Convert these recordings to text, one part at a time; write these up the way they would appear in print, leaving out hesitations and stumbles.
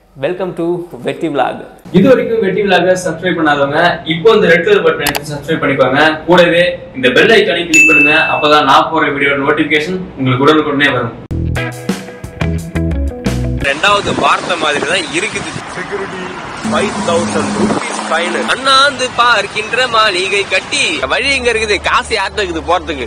Welcome to Vetti vlog. இது வரைக்கும் வெட்டி விலாக சப்ஸ்கிரைப் பண்ணாதவங்க இப்போ இந்த ரெட் கலர் பட்டன் எடுத்து சப்ஸ்கிரைப் பண்ணிப்பாங்க. கூடவே இந்த பெல் ஐகானை கிளிக் பண்ணுங்க. அப்பதான் நான் போற வீடியோ நோட்டிபிகேஷன் உங்களுக்கு உடனுக்குடனே வரும். ரெண்டாவது வார்த்தை மாதிரி தான் இருக்குது. Security 5000 rupees fine. அண்ணாந்து பார்க்கின்ற மாளிகை கட்டி வழி எங்க இருக்குது? காசு யார்கிட்ட இருக்குது போறதுக்கு?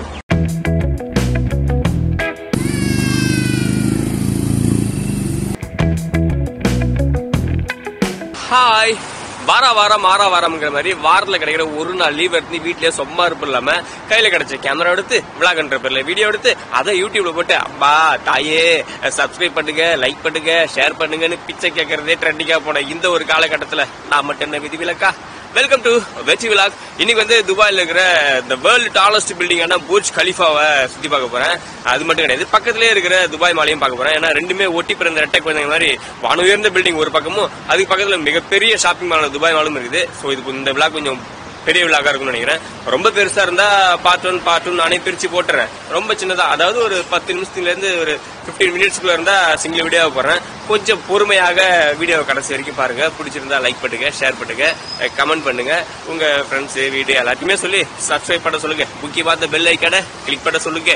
ஹாய், வாரம்ங்கிற மாதிரி வாரத்துல கிடைக்கிற ஒரு நாள் லீவ் எடுத்து வீட்லயே சும்மா இருப்ப இல்லாம கையில கிடைச்ச கேமரா எடுத்து விளாகன்ற பேர்ல வீடியோ எடுத்து அதை யூடியூப்ல போட்டு அப்பா தாயே சப்ஸ்கிரைப் பண்ணுங்க, லைக் பண்ணுங்க, ஷேர் பண்ணுங்கன்னு பிச்சை கேட்கறதே ட்ரெண்டிங்கா போன இந்த ஒரு காலகட்டத்துல நான் மட்டும் என்ன விதி விலக்கா? Welcome to Vetti vlog. இன்னைக்கு வந்து துபாயில இருக்கிற இந்த வேர்ல்டு டாலஸ்ட் பில்டிங்கான புர்ஜ் கலிஃபாவை சுத்தி பார்க்க போறேன். அது மட்டும் கிடையாது, பக்கத்திலே இருக்கிற துபாய் மாலையும் பார்க்க போறேன். ஏன்னா ரெண்டுமே ஒட்டி பிறந்த ரெட்டை குழந்தைங்க மாதிரி வான உயர்ந்த பில்டிங் ஒரு பக்கமும், அதுக்கு பக்கத்துல மிகப்பெரிய ஷாப்பிங் மாலான துபாய் மாலும் இருக்குது. ஸோ இதுக்கு இந்த விலாக் கொஞ்சம் பெரிய விலாகா இருக்கும்னு நினைக்கிறேன். ரொம்ப பெருசா இருந்தா பார்ட் ஒன் நானே பிரிச்சு போட்டுறேன். ரொம்ப சின்னதா, அதாவது ஒரு 10 நிமிஷத்துல இருந்து ஒரு 15 மினிட்ஸ்க்குள்ள இருந்தா சிங்கிள் வீடியோவை போடுறேன். கொஞ்சம் பொறுமையாக வீடியோவை கடைசி வரைக்கும் பாருங்க. பிடிச்சிருந்தா லைக் பண்ணுங்க, ஷேர் பண்ணுங்க, கமெண்ட் பண்ணுங்க. உங்க ஃப்ரெண்ட்ஸ் வீடியோ எல்லாத்தையுமே சொல்லி சப்ஸ்கிரைப் பண்ண சொல்லுங்க. முக்கிய பார்த்த பெல் ஐக்கானை கிளிக் பண்ண சொல்லுங்க.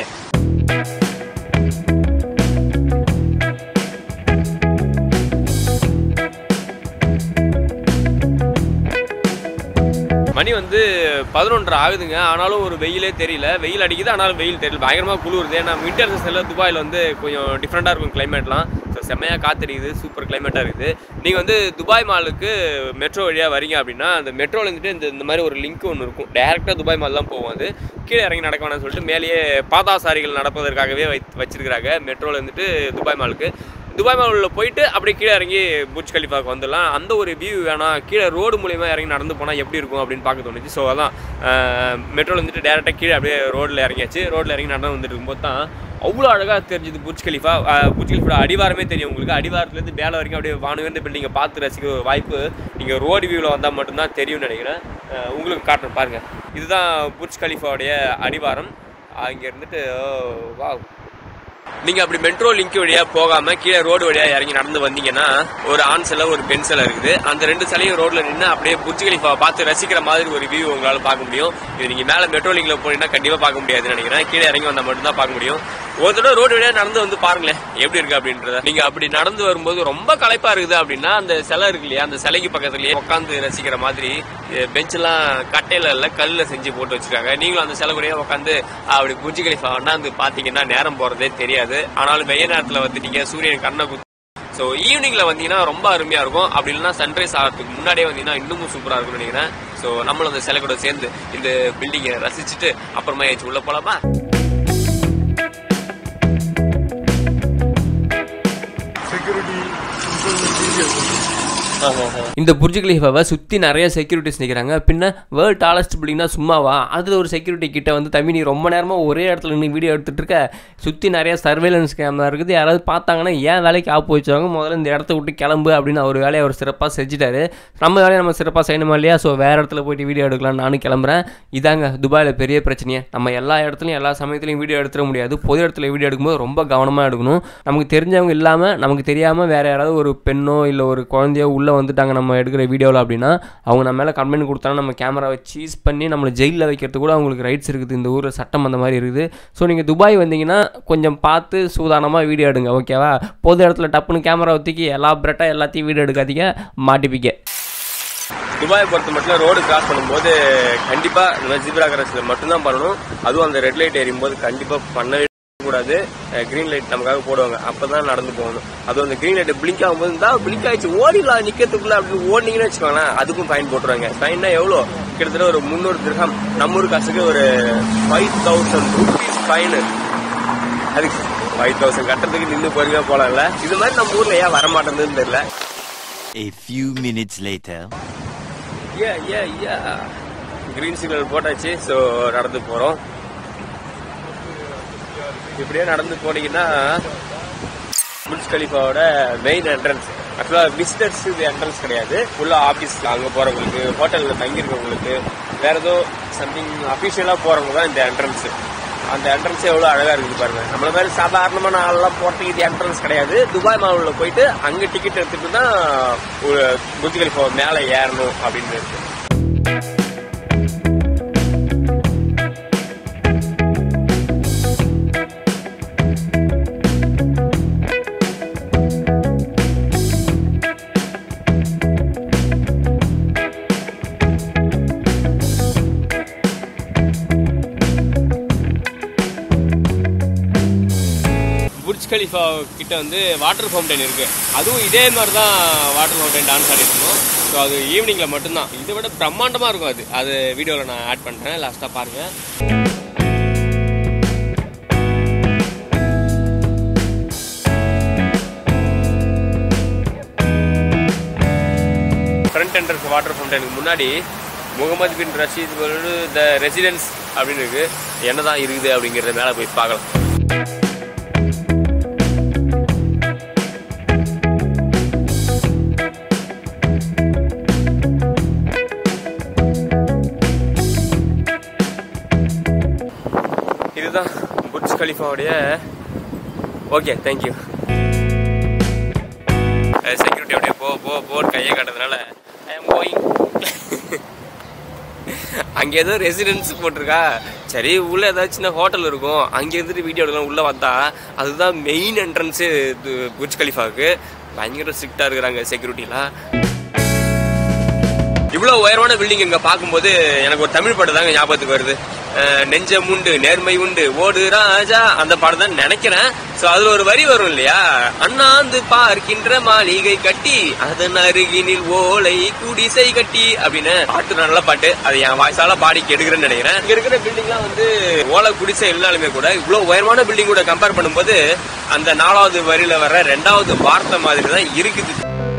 மணி வந்து 11:30 ஆகுதுங்க. ஆனாலும் ஒரு வெயிலே தெரியல. வெயில் அடிக்குது, ஆனாலும் வெயில் தெரியல. பயங்கரமாக குளிருது. ஏன்னா வின்டர் சீசனில் துபாயில் வந்து கொஞ்சம் டிஃப்ரெண்டாக இருக்கும் கிளைமேட்லாம். ஸோ செம்மையாக காத்தடிக்குது, சூப்பர் கிளைமேட்டாக இருக்குது. நீங்கள் வந்து துபாய் மாலுக்கு மெட்ரோ வழியாக வரீங்க அப்படின்னா அந்த மெட்ரோவில் இருந்துட்டு இந்த மாதிரி ஒரு லிங்க் ஒன்று இருக்கும். டேரெக்டாக துபாய் மால் தான் போகும். அது கீழே இறங்கி நடக்க வேணாம்னு சொல்லிட்டு மேலேயே பாதாசாரிகள் நடப்பதற்காகவே வச்சிருக்கிறாங்க மெட்ரோவில் இருந்துட்டு துபாய் மாலுக்கு. துபாய் மாலில் போயிட்டு அப்படியே கீழே இறங்கி புர்ஜ் கலிஃபாவுக்கு வந்துடலாம். அந்த ஒரு வியூ வேணாம், கீழே ரோடு மூலியமாக இறங்கி நடந்து போனால் எப்படி இருக்கும் அப்படின்னு பார்க்க தோணுச்சு. ஸோ அதான் மெட்ரோவில் வந்துட்டு டேரெக்டாக கீழே அப்படியே ரோட்டில் இறங்கியாச்சு. ரோட்டில் இறங்கி நடந்து வந்துட்டு இருக்கும்போது தான் அவ்வளோ அழகாக தெரிஞ்சுது புர்ஜ் கலிஃபா. புர்ஜ் கலிஃபா அடிவாரமே தெரியும் உங்களுக்கு. அடிவாரத்துலேருந்து மேலே வரைக்கும் அப்படியே வானுயர்ந்த பில்டிங்கை பார்த்து ரசிக்கிற ஒரு வாய்ப்பு நீங்கள் ரோடு வியூவில் வந்தால் மட்டும்தான் தெரியும்னு நினைக்கிறேன். உங்களுக்கு காட்டுறேன் பாருங்கள். இதுதான் புர்ஜ் கலிஃபாவுடைய அடிவாரம். இங்கே இருந்துட்டு வா, நீங்க அப்படி மெட்ரோ லிங்க் வழியா போகாம கீழே ரோடு வழியா இறங்கி நடந்து வந்தீங்கன்னா ஒரு ஆண் சிலை, ஒரு பெண் சிலை இருக்குது. அந்த ரெண்டு சிலையும் ரோட்ல நின்று அப்படியே புர்ஜ் கலிஃபாவை பார்த்து ரசிக்கிற மாதிரி ஒரு வியூ உங்களால பார்க்க முடியும். இது நீங்க மேல மெட்ரோ லிங்க்ல போனீங்கன்னா கண்டிப்பா பார்க்க முடியாதுன்னு நினைக்கிறேன். கீழே இறங்கி வந்தா மட்டும் தான் பார்க்க முடியும். ஒரு தடவை ரோடு வழியா நடந்து வந்து பாருங்களேன் எப்படி இருக்கு அப்படின்றத. நீங்க அப்படி நடந்து வரும்போது ரொம்ப களைப்பா இருக்குது அப்படின்னா அந்த சிலை இருக்கு இல்லையா, அந்த சிலைக்கு பக்கத்துலயே உட்காந்து ரசிக்கிற மாதிரி பெஞ்ச் எல்லாம் கட்டையில இல்ல கல்லுல செஞ்சு போட்டு வச்சிருக்காங்க. நீங்களும் அந்த சிலை கூடயே உட்காந்து அப்படி புர்ஜ் கலிஃபா வந்து பாத்தீங்கன்னா நேரம் போறதே தெரியாது. ஆனாலும் வெய்ய நேரத்துல வந்துட்டீங்க, சூரியன் கண்ணை குத்து. ஸோ ஈவினிங்ல வந்தீங்கன்னா ரொம்ப அருமையா இருக்கும். அப்படி இல்லைன்னா சன்ரைஸ் ஆகிறதுக்கு முன்னாடியே வந்தீங்கன்னா இன்னமும் சூப்பரா இருக்கும்னு நினைக்கிறேன். ஸோ நம்மளும் அந்த சிலை கூட சேர்ந்து இந்த பில்டிங்கை ரசிச்சுட்டு அப்புறமா ஏச்சு உள்ள போலாமா? இந்த புர்ஜ் கலிஃபாவை சுற்றி நிறைய செக்யூரிட்டிஸ் நிற்கிறாங்க. பின்ன வேர்ல்டு டாலஸ்ட் பில்டிங்னா சும்மாவா? அதில் ஒரு செக்யூரிட்டி கிட்ட வந்து தம்பி நீ ரொம்ப நேரமாக ஒரே இடத்துல நின்று வீடியோ எடுத்துகிட்டு இருக்க, சுற்றி நிறைய சர்வேலன்ஸ் கேமரா இருக்குது, யாராவது பார்த்தாங்கன்னா ஏன் வேலைக்கு ஆப்பு வச்சுவாங்க, முதல்ல இந்த இடத்த விட்டு கிளம்பு அப்படின்னு அவர் வேலையை அவர் சிறப்பாக செஞ்சுட்டாரு. நம்ம வேலையை நம்ம சிறப்பாக செய்யணுமா இல்லையா? ஸோ வேறு இடத்துல போயிட்டு வீடியோ எடுக்கலாம் நானும் கிளம்புறேன். இதாங்க துபாயில் பெரிய பிரச்சனையே. நம்ம எல்லா இடத்துலையும் எல்லா சமயத்துலையும் வீடியோ எடுத்துட முடியாது. பொது இடத்துல வீடியோ எடுக்கும்போது ரொம்ப கவனமாக எடுக்கணும். நமக்கு தெரிஞ்சவங்க இல்லாமல் நமக்கு தெரியாமல் வேறு யாராவது ஒரு பெண்ணோ இல்லை ஒரு குழந்தையோ உள்ளே வந்துட்டாங்க நம்ம எடுக்கிற வீடியோவில் அப்படின்னா அவங்க நம்ம மேலே கம்ப்ளைண்ட் கொடுத்தாங்கன்னா நம்ம கேமராவை சீஸ் பண்ணி நம்மளை ஜெயிலில் வைக்கிறது கூட அவங்களுக்கு ரைட்ஸ் இருக்குது. இந்த ஊரில் சட்டம் அந்த மாதிரி இருக்குது. ஸோ நீங்கள் துபாய் வந்தீங்கன்னா கொஞ்சம் பார்த்து சூதானமாக வீடியோ எடுங்க, ஓகேவா? பொது இடத்துல டப்புன்னு கேமரா ஊற்றிக்கி எலாபரேட்டாக எல்லாத்தையும் வீடியோ எடுக்காதீங்க, மாட்டிப்பிக்க. துபாயை பொறுத்த மட்டும் ரோடு கிராஸ் பண்ணும்போது கண்டிப்பா இந்த மாதிரி ஜீப்ரா கிராஸ்ல மட்டும்தான் பண்ணணும். அதுவும் அந்த ரெட் லைட் எரியும் போது கண்டிப்பா பண்ணவே கூடாது. கிரீன் லைட் நமக்காக போடுவாங்க, அப்பதான் நடந்து போகணும். அதுவும் அந்த கிரீன் லைட் பிளிங்க் ஆகும்போது தான் பிளிங்க் ஆயிடுச்சு ஓடிலாம் நிக்கிறதுக்குள்ள அப்படின்னு ஓடினீங்கன்னு வச்சுக்கோங்களேன், அதுக்கும் ஃபைன் போட்டுருவாங்க. ஃபைன்னா எவ்வளோ? கிட்டத்தட்ட ஒரு 300 திர்ஹம், நம்ம ஊர் காசுக்கு ஒரு 5000 ரூபீஸ் ஃபைனு. அதுக்கு 5000 கட்டுறதுக்கு நின்று பொறுமையா போலாம்ல. இது மாதிரி நம்ம ஊர்ல ஏன் வரமாட்டேன்னு தெரியல. A few minutes later. Green signal போட்டாச்சு. ஸோ நடந்து போறோம். இப்படியே நடந்து போனீங்கன்னா புர்ஜ் கலிஃபாவோட மெயின் என்ட்ரன்ஸ். ஆக்சுவலாக விசிட்டர்ஸ் இது என்ட்ரன்ஸ் கிடையாது. ஃபுல்லாக ஆஃபீஸ் அங்கே போகிறவங்களுக்கு, ஹோட்டலில் தங்கியிருக்கவங்களுக்கு, வேற ஏதோ சம்திங் அஃபிஷியலாக போகிறவங்க தான் இந்த என்ட்ரன்ஸு. அந்த என்ட்ரன்ஸே எவ்வளோ அழகாக இருக்குது பாருங்க. நம்மள மாதிரி சாதாரணமான ஆள்லாம் போகிறதுக்கு இது என்ட்ரன்ஸ் கிடையாது. துபாய் மாலில் போயிட்டு அங்கே டிக்கெட் எடுத்துட்டு தான் ஒரு புர்ஜ் கலிஃபா மேலே ஏறணும் அப்படின்னு இருக்கு. புர்ஜ் கலிஃபா கிட்ட வந்து வாட்டர் ஃபவுண்டைன் இருக்கு. அதுவும் இதே மாதிரி தான் வாட்டர் ஃபவுண்டைன் டான்ஸ் ஆடி இருக்கணும். ஸோ அது ஈவினிங்கில் மட்டும்தான். இதை விட பிரம்மாண்டமாக இருக்கும். அது வீடியோவில் நான் ஆட் பண்ணுறேன், லாஸ்ட்டாக பாருங்கள். ஃப்ரண்ட் என்ட்ரன்ஸ் வாட்டர் ஃபவுண்டைனுக்கு முன்னாடி Mohammed bin Rashid the residence அப்படின்னு இருக்கு. என்னதான் இருக்குது அப்படிங்கிறத மேலே போய் பார்க்கலாம். இதுதான் புர்ஜ் கலிஃபாவுடைய. Okay, thank you. செக்யூரிட்டி அப்படியே போன்னு கையை காட்டுறதுனால ஐ எம் கோயிங். அங்கே ஏதோ ரெசிடென்ஸ் போட்டிருக்கா. சரி, உள்ள ஏதாச்சும் சின்ன ஹோட்டல் இருக்கும், அங்கே இருந்துட்டு வீடியோ எடுக்கலாம். உள்ள வந்தா அதுதான் மெயின் என்ட்ரன்ஸு புர்ஜ் கலிஃபாவுக்கு. பயங்கர ஸ்ட்ரிக்டாக இருக்கிறாங்க செக்யூரிட்டிலாம். இவ்வளோ உயரமான பில்டிங் இங்கே பார்க்கும்போது எனக்கு ஒரு தமிழ் பாட்டு தாங்க ஞாபகத்துக்கு வருது. நெஞ்சம் உண்டு நேர்மை உண்டு ஓடு ராஜா, அந்த பாட்டு தான் நினைக்கிறேன். ஸோ அதில் ஒரு வரி வரும் இல்லையா, அண்ணாந்து பார்க்கின்ற மாளிகை கட்டி அதன் அருகினில் ஓலை குடிசை கட்டி அப்படின்னு. பாட்டு நல்ல பாட்டு. அது என் வாய்ஸால பாடி கெடுக்கிறேன்னு நினைக்கிறேன். இங்க இருக்கிற பில்டிங்லாம் வந்து ஓலை குடிசை இருந்தாலுமே கூட இவ்வளோ உயரமான பில்டிங் கூட கம்பேர் பண்ணும்போது அந்த 4வது வரியில வர 2வது வார்த்தை மாதிரி தான் இருக்குது.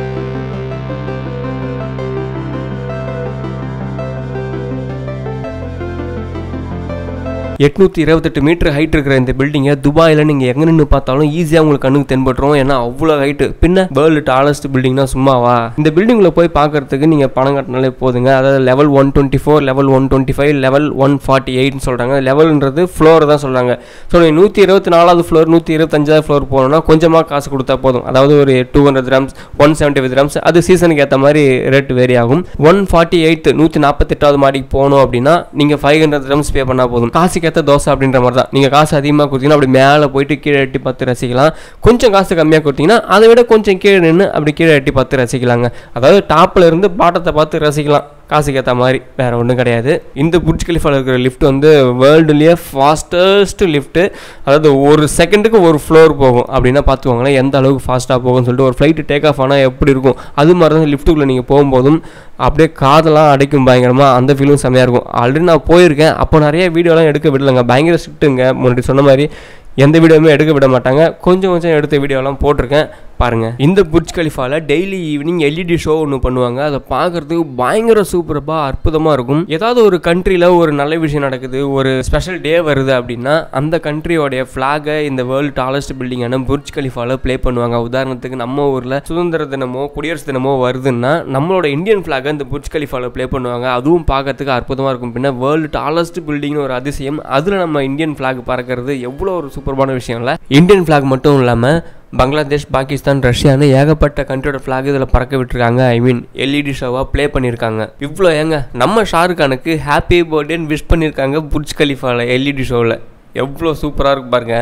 828 மீட்டர் ஹைட் இருக்கிற இந்த பில்டிங்கை துபாயில் நீங்கள் எங்கே நின்று பார்த்தாலும் ஈஸியாக உங்களுக்கு கண்ணுக்கு தென்பட்டுரும். ஏன்னா அவ்வளோ ஹைட்டு. பின்ன வேர்ல்டு டாலஸ்ட் பில்டிங்னா சும்மாவா? இந்த பில்டிங்கில் போய் பார்க்கறதுக்கு நீங்கள் பணம் கட்டினாலே போதுங்க. அதாவது லெவல் 124, லெவல் 125, லெவல் 148 சொல்கிறாங்க. லெவல்ன்றது ஃப்ளோர் தான் சொல்கிறாங்க. ஸோ நீங்கள் 124வது ஃப்ளோர் 125வது ஃப்ளோர் போகணுன்னா கொஞ்சமாக காசு கொடுத்தா போதும். அதாவது ஒரு 200 dirhams, 175 dirhams, அது சீசனுக்கு ஏற்ற மாதிரி ரேட் வேரி ஆகும். 148 148வது மாடிக்கு போகணும் அப்படின்னா நீங்கள் 500 dirhams பே பண்ணால் போதும். காசுக்கு ஏற்ற தோசை அப்படின்ற மாதிரி தான். நீங்கள் காசு அதிகமாக கொடுத்தீங்கன்னா அப்படி மேலே போயிட்டு கீழே எட்டி பார்த்து ரசிக்கலாம். கொஞ்சம் காசு கம்மியாக கொடுத்தீங்கன்னா அதை விட கொஞ்சம் கீழே நின்று அப்படி கீழே எட்டி பார்த்து ரசிக்கலாங்க. அதாவது டாப்பில் இருந்து பாட்டத்தை பார்த்து ரசிக்கலாம். காசுக்கு ஏற்ற மாதிரி வேறு ஒன்றும் கிடையாது. இந்த புர்ஜ் கலிஃபாவில் இருக்கிற லிஃப்ட் வந்து வேர்ல்டுலேயே ஃபாஸ்டஸ்ட் லிஃப்ட்டு. அதாவது ஒரு செகண்டுக்கு ஒரு ஃப்ளோர் போகும் அப்படின்னா பார்த்துக்கோங்களேன் எந்த அளவுக்கு ஃபாஸ்ட்டாக போகும்னு சொல்லிட்டு. ஒரு ஃப்ளைட்டு டேக் ஆஃப் ஆனால் எப்படி இருக்கும் அது மாதிரி தான் லிஃப்ட்டுக்குள்ளே நீங்கள் போகும்போதும் அப்படியே காதெல்லாம் அடைக்கும் பயங்கரமாக. அந்த ஃபீலும் செம்மையாக இருக்கும். ஆல்ரெடி நான் போயிருக்கேன். அப்போ நிறைய வீடியோலாம் எடுக்க விடலைங்க. பயங்கர ஸ்ட்ரிக்ட்டுங்க. முன்னாடி சொன்ன மாதிரி எந்த வீடியோவுமே எடுக்க விட மாட்டாங்க. கொஞ்சம் கொஞ்சம் எடுத்த வீடியோலாம் போட்டிருக்கேன் பாருங்கள். இந்த புர்ஜ் கலிஃபாவில் டெய்லி ஈவினிங் LED ஷோ ஒன்று பண்ணுவாங்க. அதை பார்க்குறதுக்கு பயங்கர சூப்பராக அற்புதமாக இருக்கும். ஏதாவது ஒரு கண்ட்ரியில் ஒரு நல்ல விஷயம் நடக்குது, ஒரு ஸ்பெஷல் டே வருது அப்படின்னா அந்த கண்ட்ரியோடைய ஃப்ளாகை இந்த வேர்ல்டு டாலஸ்ட் பில்டிங்கான புர்ஜ் கலிஃபாவில் ப்ளே பண்ணுவாங்க. உதாரணத்துக்கு நம்ம ஊரில் சுதந்திர தினமோ குடியரசு தினமோ வருதுன்னா நம்மளோட இந்தியன் ஃப்ளாகை இந்த புர்ஜ் கலிஃபாவில் ப்ளே பண்ணுவாங்க. அதுவும் பார்க்கறதுக்கு அற்புதமாக இருக்கும். பின்ன வேர்ல்டு டாலஸ்ட் பில்டிங்னு ஒரு அதிசயம். அதில் நம்ம இந்தியன் ஃப்ளாக் பறக்கிறது எவ்வளோ ஒரு சூப்பரான விஷயம் இல்லை. இந்தியன் ஃப்ளாக் மட்டும் இல்லாமல் பங்களாதேஷ், பாகிஸ்தான், ரஷ்யான்னு ஏகப்பட்ட கண்ட்ரியோட ஃப்ளாக் இதில் பறக்க விட்டுருக்காங்க. ஐ மீன் LED ஷோவாக ப்ளே பண்ணியிருக்காங்க. இவ்வளோ ஏங்க நம்ம ஷாருக் கானுக்கு ஹாப்பி பர்த்டேன்னு விஷ் பண்ணியிருக்காங்க புர்ஜ் கலிஃபாவில் LED ஷோவில். எவ்வளோ சூப்பராக இருக்கு பாருங்க.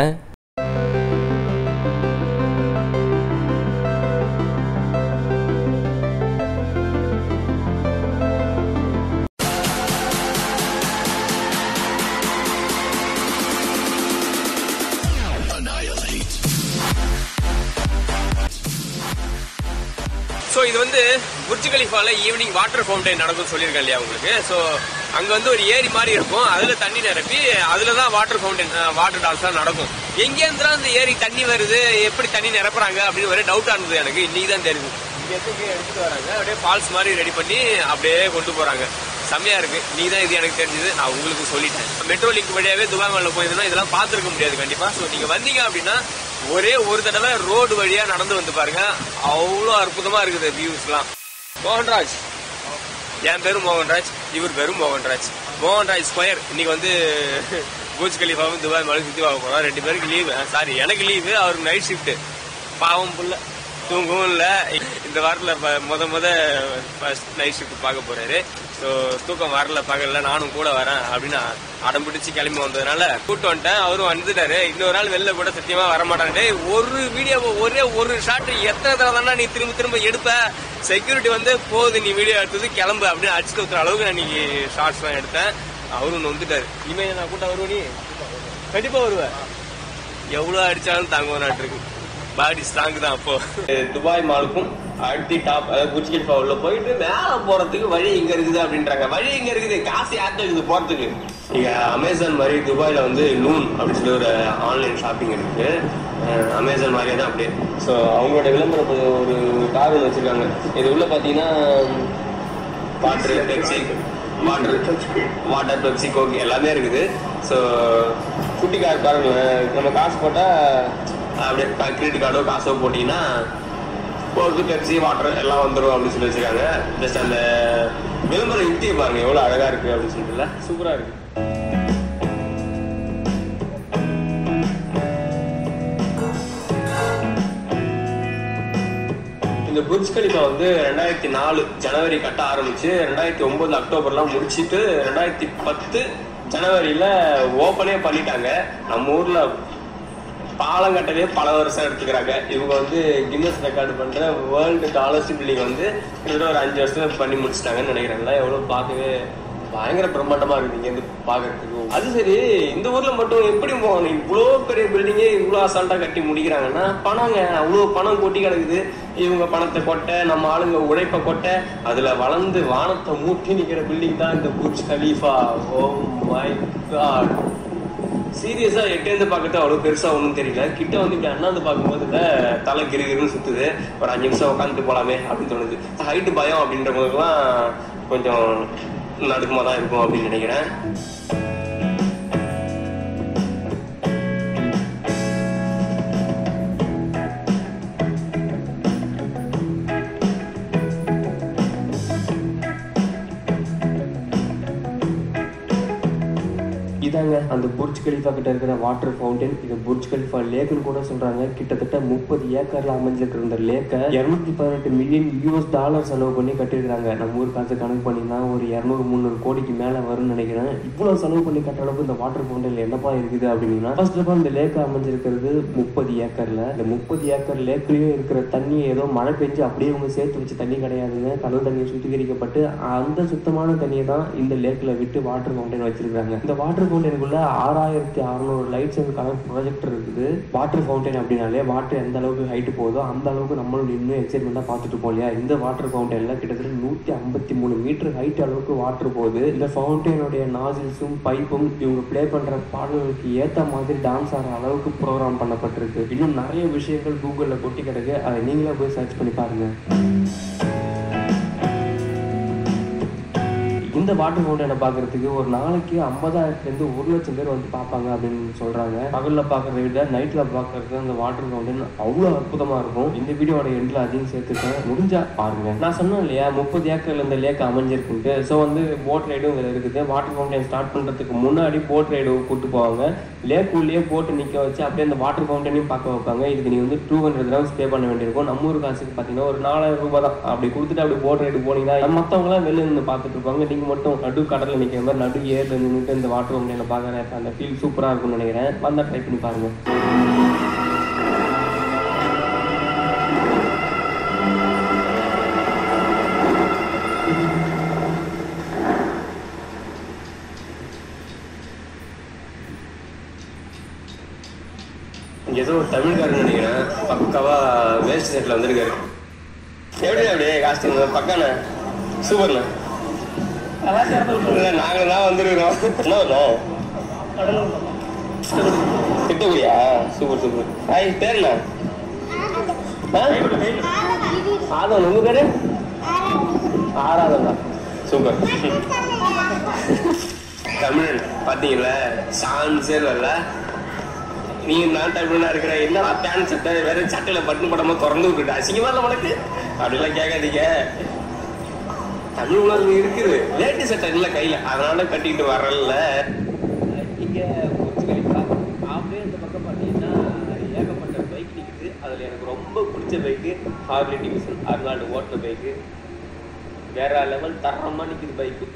ஸோ இது வந்து புர்ஜ் கலிஃபாவில் ஈவினிங் வாட்டர் ஃபவுண்டைன் நடக்கும்னு சொல்லியிருக்கேன் இல்லையா உங்களுக்கு. ஸோ அங்கே வந்து ஒரு ஏரி மாதிரி இருக்கும். அதில் தண்ணி நிரப்பி அதில் தான் வாட்டர் ஃபவுண்டைன் வாட்டர் டான்ஸ்லாம் நடக்கும். எங்கேருந்துலாம் அந்த ஏரி தண்ணி வருது, எப்படி தண்ணி நிரப்புறாங்க அப்படின்னு ஒரே டவுட்டாக இருந்தது எனக்கு. இன்னைக்கு தான் தெரியுது. இங்கே எடுத்துட்டு வராங்க, அப்படியே ஃபால்ஸ் மாதிரி ரெடி பண்ணி அப்படியே கொண்டு போகிறாங்க. செம்மையாக இருக்குது. நீ தான் இது எனக்கு தெரிஞ்சது, நான் உங்களுக்கு சொல்லிட்டேன். மெட்ரோ லிங்க் வழியாகவே துபாய் மாலில் போயிருந்தா இதெல்லாம் பார்த்துருக்க முடியாது கண்டிப்பாக. ஸோ நீங்கள் வந்தீங்க அப்படின்னா ஒரே ஒரு தடவை ரோடு வழியாக நடந்து வந்து பாருங்க. அவ்வளோ அற்புதமாக இருக்குது வியூஸ்லாம். மோகன்ராஜ், என் பேரும் மோகன்ராஜ், இவர் பேரும் மோகன்ராஜ். மோகன்ராஜ் ஸ்கொயர் இன்னைக்கு வந்து பூஜ் கலிஃபாவும் துபாய் மாலும் சுற்றி பார்க்க போகிறோம். 2 பேருக்கு லீவு, சாரி எனக்கு லீவு, அவருக்கு நைட் ஷிஃப்ட்டு. பாவம் புள்ள தூங்கவும் இல்லை. இந்த வாரத்தில் ஃபர்ஸ்ட் நைட் ஷிஃப்ட் பார்க்க போகிறாரு. ஸோ தூக்கம் வரல, பகலில் நானும் கூட வரேன் அப்படின்னு அடம் பிடிச்சி கிளம்பி வந்ததுனால கூப்பிட்டு வந்துட்டேன். அவரும் வந்துட்டாரு. இன்னொரு நாள் வெளில கூட சத்தியமாக வரமாட்டான்டே. ஒரு வீடியோ ஒரே ஒரு ஷாட் எத்தனை தடவை தானே நீ திரும்ப எடுப்ப, செக்யூரிட்டி வந்து போகுது நீ வீடியோ எடுத்தது கிளம்பு அப்படின்னு அடிச்சுட்டு ஊற்றுற அளவுக்கு நான் இன்னைக்கு ஷார்ட்ஸ்லாம் எடுத்தேன். அவரும் வந்துட்டாரு. இனிமேல் நான் கூட்டம் வருவேன், நீ கண்டிப்பாக வருவேன். எவ்வளோ அடித்தாலும் தாங்குவான் இருக்கு. பாடி ஸ்ட்ராங் தான். அப்போ துபாய் மாலுக்கும் அடுத்து டாப் அதாவது புர்ஜ் கலிஃபா உள்ள போயிட்டு மேலே போறதுக்கு வழி இங்க இருக்குது அப்படின்றாங்க. வழி இங்க இருக்குது, காசு யார்கிட்ட இருக்குது போறதுக்கு. இங்க அமேசான் மாதிரி துபாயில வந்து லூன் அப்படின்னு சொல்லி ஒரு ஆன்லைன் ஷாப்பிங் இருக்கு. அமேசான் மாதிரியே தான் அப்படியே. ஸோ அவங்களோட விளம்பரம் ஒரு கார் ஒன்று வச்சிருக்காங்க. இது உள்ள பாத்தீங்கன்னா வாட்டர் பெப்சி கோக் எல்லாமே இருக்குது. ஸோ குட்டி கார் பாருங்க, நம்ம காசு போட்டா அப்படியே கிரெடிட் கார்டோ காசோ போட்டீங்கன்னா போகிறது பெப்சி வாட்டர் எல்லாம் வந்துடும் அப்படின்னு சொல்லி வச்சிருக்காங்க. ஜஸ்ட் அந்த விளம்பரம் யுக்தியை பாருங்க எவ்வளோ அழகா இருக்கு அப்படின்னு சொல்லிட்டுல சூப்பரா இருக்கு. இந்த புர்ஜ் கலிஃபா வந்து 2004 ஜனவரி கட்ட ஆரம்பிச்சு 2009 அக்டோபர்லாம் முடிச்சுட்டு 2010 ஜனவரியில ஓப்பனே பண்ணிட்டாங்க. நம்ம ஊர்ல பாலம் கட்டவே பல வருஷம் எடுத்துக்கிறாங்க. இவங்க வந்து கின்னஸ் ரெக்கார்டு பண்ற வேர்ல்டு டாலஸ்ட் பில்டிங் வந்து கிட்டத்தட்ட ஒரு 5 வருஷத்துல பண்ணி முடிச்சிட்டாங்கன்னு நினைக்கிறாங்களா. எவ்வளவு பார்க்கவே பயங்கர பிரம்மாண்டமா இருக்கு இங்க இருந்து பாக்குறதுக்கு. அது சரி, இந்த ஊர்ல மட்டும் எப்படி போகணும்? இவ்வளோ பெரிய பில்டிங்கே இவ்வளோ அசால்ட்டா கட்டி முடிக்கிறாங்கன்னா பணங்க, அவ்வளோ பணம் கொட்டி கிடக்குது. இவங்க பணத்தை கொட்ட, நம்ம ஆளுங்க உழைப்ப கொட்ட, அதுல வளர்ந்து வானத்தை மூட்டி நிக்கிற பில்டிங் தான் இந்த Burj Khalifa. Oh my god, சீரியஸா எட்டேந்து பார்க்கறது அவ்வளவு பெருசா ஒன்றும் தெரியல. கிட்ட வந்து இப்படி அண்ணாந்து பார்க்கும்போது தலை கிருகிருன்னு சுத்துது. ஒரு 5 நிமிஷம் உட்காந்துட்டு போலாமே அப்படின்னு தோணுது. ஹைட்டு பயம் அப்படின்றவங்களுக்குலாம் கொஞ்சம் நடுக்கமா தான் இருக்கும் அப்படின்னு நினைக்கிறேன். இதாங்க அந்த புர்ஜ் கலிஃபா கிட்ட இருக்கிற வாட்டர் ஃபவுண்டன். இது புர்ஜ் கலிஃபா லேக்குன்னு கூட சொல்றாங்க. கிட்டத்தட்ட 30 ஏக்கர்ல அமைஞ்சிருக்கிற இந்த லேக்கை $218 மில்லியன் செலவு பண்ணி கட்டிருக்காங்க. நம்ம ஊர் காசு கணக்கு பண்ணினா ஒரு 200-300 கோடிக்கு மேல வரும்னு நினைக்கிறேன். இவ்வளவு செலவு பண்ணி கட்டுற அளவுக்கு இந்த வாட்டர் ஃபவுண்டன் என்னப்பா இருக்குது அப்படின்னா, ஃபர்ஸ்ட் ஆஃப் ஆல் இந்த லேக் அமைஞ்சிருக்கிறது 30 ஏக்கர்ல. இந்த 30 ஏக்கர் லேக்லயும் இருக்கிற தண்ணி ஏதோ மழை பெஞ்சு அப்படியே இவங்க சேர்த்து வச்சு தண்ணி கிடையாதுங்க. கடல் தண்ணியை சுத்திகரிக்கப்பட்டு அந்த சுத்தமான தண்ணியை தான் இந்த லேக்ல விட்டு வாட்டர் ஃபவுண்டன் வச்சிருக்காங்க. இந்த வாட்டர் ஃபவுண்டனுக்குள்ள 6600 லைட்ஸ் அண்ட் கலர் ப்ரொஜெக்டர் இருக்குது. வாட்டர் ஃபவுண்டன் அப்படின்னாலே வாட்டர் எந்த அளவுக்கு ஹைட் போதோ அந்த அளவுக்கு நம்மளும் இன்னும் எக்ஸைட்மெண்டா பார்த்துட்டு போலியா. இந்த வாட்டர் ஃபவுண்டன்ல கிட்டத்தட்ட 153 மீட்டர் ஹைட் அளவுக்கு வாட்டர் போகுது. இந்த ஃபவுண்டனுடைய நாசில்ஸும் பைப்பும் இவங்க பிளே பண்ற பாடல்களுக்கு ஏத்த மாதிரி டான்ஸ் ஆடுற அளவுக்கு ப்ரோக்ராம் பண்ணப்பட்டிருக்கு. இன்னும் நிறைய விஷயங்கள் கூகுள்ல கொட்டி கிடக்கு. அதை நீங்களே போய் சர்ச் பண்ணி பாருங்க. இந்த வாட்டர் ஃபவுண்டனை பார்க்கறதுக்கு ஒரு நாளைக்கு 50,000 to 1,00,000 பேர் வந்து பார்ப்பாங்க அப்படின்னு சொல்றாங்க. பகல்ல பார்க்கறத விட நைட்ல பார்க்கறது அந்த வாட்டர் ஃபவுண்டன் அவ்வளோ அற்புதமா இருக்கும். இந்த வீடியோட எண்ட்ல அதையும் சேர்த்துட்டேன், முடிஞ்சா பாருங்க. நான் சொன்னேன் இல்லையா 30 ஏக்கர்ல இந்த லேக் அமைஞ்சிருக்கு. ஸோ வந்து போட் ரைடும் இதில் இருக்குது. வாட்டர் ஃபவுண்டன் ஸ்டார்ட் பண்றதுக்கு முன்னாடி போட் ரைடு கூட்டு போவாங்க. லேக் உள்ளே போட்டு நிற்க வச்சு அப்படியே அந்த வாட்டர் ஃபவுண்டனையும் பார்க்க வைப்பாங்க. இதுக்கு நீ வந்து 200 dirhams பே பண்ண வேண்டியிருக்கும். நம்ம ஊர் காசுக்கு பார்த்தீங்கன்னா ஒரு 4000 ரூபாய் தான். அப்படி கொடுத்துட்டு அப்படி போட் ரைடு போனீங்கன்னா மற்றவங்களாம் வெளில இருந்து பார்த்துட்டு இருப்பாங்க. நீங்க மட்டும் நடு கடலில் நிற்கிற மாதிரி நடு ஏரில் நின்றுட்டு இந்த வாட்டர் ஃபவுண்டனை பார்க்குறேன். அந்த ஃபீல் சூப்பராக இருக்கும்னு நினைக்கிறேன். வந்தால் ட்ரை பண்ணி பாருங்க. ஏதோ ஒரு தமிழ்காரன் நினைக்கிறேன். பக்காவா வேஸ்ட் செட்டில் வந்துருக்காரு. எப்படி அப்படியே காஸ்டியூம் பக்காண்ணே, சூப்பர்ண்ணே. நாங்கள் தான் வந்துருக்கிறோம். என்ன வரணும் கிட்டக்குடியா? Super super. ஹாய், பேருண்ணா? ஆதவன். உங்க பேரு? ஆராதனா. சூப்பர். தமிழன் பார்த்தீங்களா, சான்ஸே இல்ல. நீங்க நான் தமிழனா இருக்கிற என்னடா பேண்ட் சட்டை வேற சட்டையில பட்டன் படமா திறந்து விட்டுட்டு அசிங்கமா இல்லை உனக்கு அப்படிலாம் கேட்காதீங்க. தமிழ் உணர்வு இருக்குது. லேட்டு சட்டை இல்லை கையில, அதனால கட்டிக்கிட்டு வரல. இங்க பிடிச்ச பைக்கு ஹார்லி டிவிஷன் அர்னால்டு ஓட்ட பைக்கு. வேற லெவல் தரமாக நிற்கிது பைக்கு.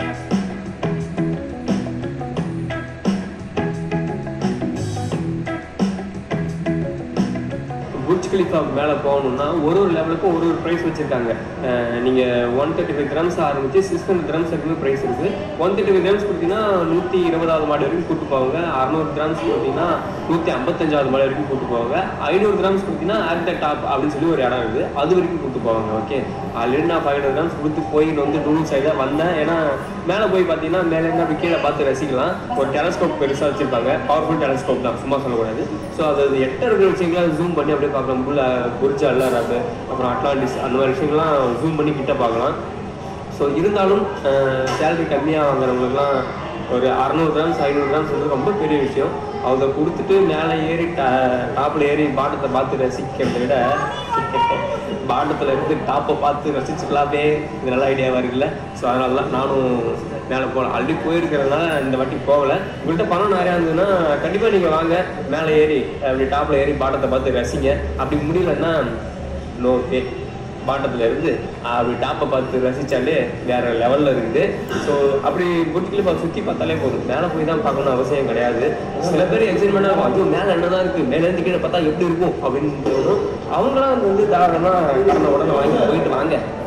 புர்ஜ் கலிஃபா மேலே போகணுன்னா ஒரு லெவலுக்கும் ஒரு ப்ரைஸ் வச்சுருக்காங்க. நீங்கள் 135 கிராம்ஸ் ஆரம்பிச்சு 600 கிராம்ஸ் வரைக்குமே ப்ரைஸ் இருக்குது. 135 கிராம்ஸ் கொடுத்தீங்கன்னா 120வது மாடி வரைக்கும் கூட்டு போவாங்க. 600 கிராம்ஸ் கொடுத்தீங்கன்னா 155வது மாடி வரைக்கும் கூட்டு போவாங்க. 500 கிராம்ஸ் கொடுத்தீங்கன்னா அட் த டாப் அப்படின்னு சொல்லி ஒரு இடம் இருக்குது, அது வரைக்கும் கூட்டு போவாங்க. ஓகே, ஆல்ரெடி நான் 500 கிராம்ஸ் கொடுத்து போயிட்டு வந்து டூல் சைடாக வந்தேன். ஏன்னா மேலே போய் பார்த்தீங்கன்னா மேலேருந்து அப்படி கீழே பார்த்து ரசிக்கலாம். ஒரு டெலஸ்கோப் பெருசாக வச்சுருப்பாங்க, பவர்ஃபுல் டெலஸ்கோப் தான், சும்மா சொல்லக்கூடாது. ஸோ அது எட்ட இருக்கிற விஷயங்கள்லாம் ஜூம் பண்ணி அப்படியே பார்க்கலாம். புர்ஜ் அல்லாராது, அப்புறம் அட்லாண்டிஸ், அந்த மாதிரி விஷயங்கள்லாம் ஜூம் பண்ணி கிட்ட பார்க்கலாம். ஸோ இருந்தாலும் சேலரி கம்மியாக வாங்குறவங்களுக்குலாம் ஒரு 600 கிராம்ஸ் 500 கிராம்ஸ் வந்து ரொம்ப பெரிய விஷயம். அவங்க கொடுத்துட்டு மேலே ஏறி டாப்பில் ஏறி பாட்டத்தை பார்த்து ரசிக்கிறத விட பாட்டத்தில் இருந்து டாப்பை பார்த்து ரசிச்சுக்கலாமே, இது நல்ல ஐடியாவாக இருக்குல்ல. ஸோ அதனால தான் நானும் மேலே போகலாம். ஆல்ரெடி போயிருக்கிறதுனால இந்த வாட்டி போகலை. உங்கள்கிட்ட பணம் நிறையா இருந்ததுன்னா கண்டிப்பாக நீங்கள் வாங்க, மேலே ஏறி அப்படி டாப்பில் ஏறி பாட்டத்தை பார்த்து ரசிங்க. அப்படி முடியலன்னா நோ ஓகே, பாட்டத்தில் இருந்து அப்படி டாப்பை பார்த்து ரசித்தாலே வேறு லெவலில் இருக்குது. ஸோ அப்படி புர்ஜ் கலிஃபா சுற்றி பார்த்தாலே போதும், மேலே போய் தான் பார்க்கணும் அவசியம் கிடையாது. சில பேர் எக்ஸைட்மெண்ட்டாக இருக்கும், அதுவும் மேலே என்ன தான் இருக்குது, மேலேருந்து கீழே பார்த்தா எப்படி இருக்கும் அப்படின்னு தோணும். அவங்களாம் வந்து தாராளமாக கடந்த உடனே வாங்கி போயிட்டு வாங்க.